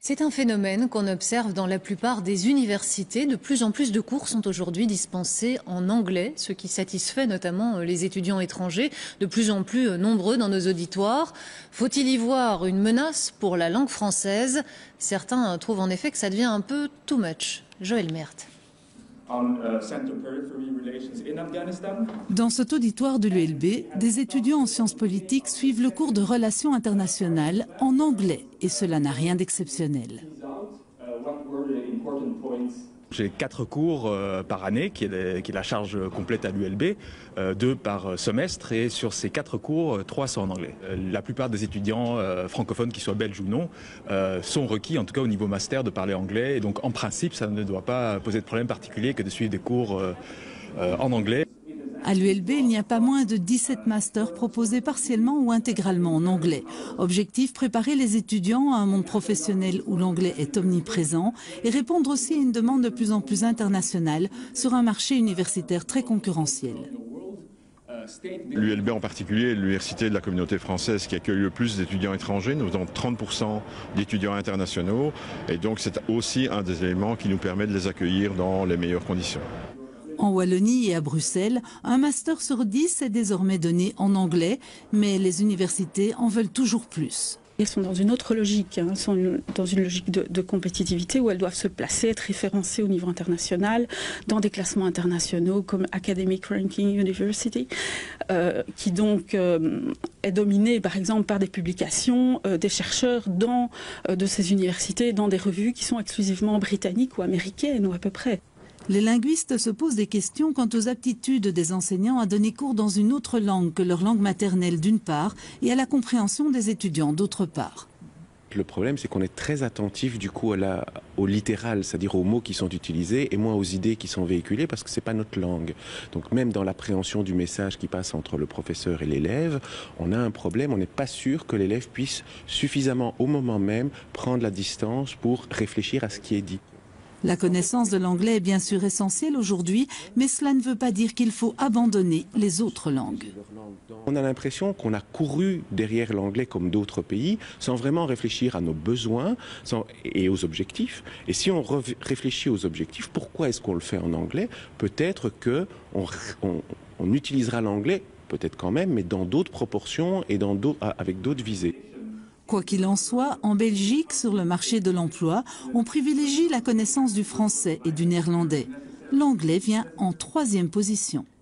C'est un phénomène qu'on observe dans la plupart des universités. De plus en plus de cours sont aujourd'hui dispensés en anglais, ce qui satisfait notamment les étudiants étrangers, de plus en plus nombreux dans nos auditoires. Faut-il y voir une menace pour la langue française? Certains trouvent en effet que ça devient un peu too much. Joël Merthe. Dans cet auditoire de l'ULB, des étudiants en sciences politiques suivent le cours de relations internationales en anglais, et cela n'a rien d'exceptionnel. J'ai 4 cours par année, qui est la charge complète à l'ULB, 2 par semestre, et sur ces 4 cours, 3 sont en anglais. La plupart des étudiants francophones, qu'ils soient belges ou non, sont requis, en tout cas au niveau master, de parler anglais. Et donc en principe, ça ne doit pas poser de problème particulier que de suivre des cours en anglais. À l'ULB, il n'y a pas moins de 17 masters proposés partiellement ou intégralement en anglais. Objectif, préparer les étudiants à un monde professionnel où l'anglais est omniprésent et répondre aussi à une demande de plus en plus internationale sur un marché universitaire très concurrentiel. L'ULB en particulier est l'université de la communauté française qui accueille le plus d'étudiants étrangers. Nous avons 30% d'étudiants internationaux et donc c'est aussi un des éléments qui nous permet de les accueillir dans les meilleures conditions. En Wallonie et à Bruxelles, un master sur 10 est désormais donné en anglais, mais les universités en veulent toujours plus. Elles sont dans une autre logique, sont dans une logique de compétitivité où elles doivent se placer, être référencées au niveau international, dans des classements internationaux comme Academic Ranking University, qui donc est dominé par exemple par des publications des chercheurs de ces universités, dans des revues qui sont exclusivement britanniques ou américaines ou à peu près. Les linguistes se posent des questions quant aux aptitudes des enseignants à donner cours dans une autre langue que leur langue maternelle d'une part et à la compréhension des étudiants d'autre part. Le problème, c'est qu'on est très attentif du coup au littéral, c'est-à-dire aux mots qui sont utilisés et moins aux idées qui sont véhiculées parce que c'est pas notre langue. Donc même dans l'appréhension du message qui passe entre le professeur et l'élève, on a un problème, on n'est pas sûr que l'élève puisse suffisamment au moment même prendre la distance pour réfléchir à ce qui est dit. La connaissance de l'anglais est bien sûr essentielle aujourd'hui, mais cela ne veut pas dire qu'il faut abandonner les autres langues. On a l'impression qu'on a couru derrière l'anglais comme d'autres pays, sans vraiment réfléchir à nos besoins et aux objectifs. Et si on réfléchit aux objectifs, pourquoi est-ce qu'on le fait en anglais? Peut-être qu'on utilisera l'anglais, peut-être quand même, mais dans d'autres proportions et avec d'autres visées. Quoi qu'il en soit, en Belgique, sur le marché de l'emploi, on privilégie la connaissance du français et du néerlandais. L'anglais vient en 3e position.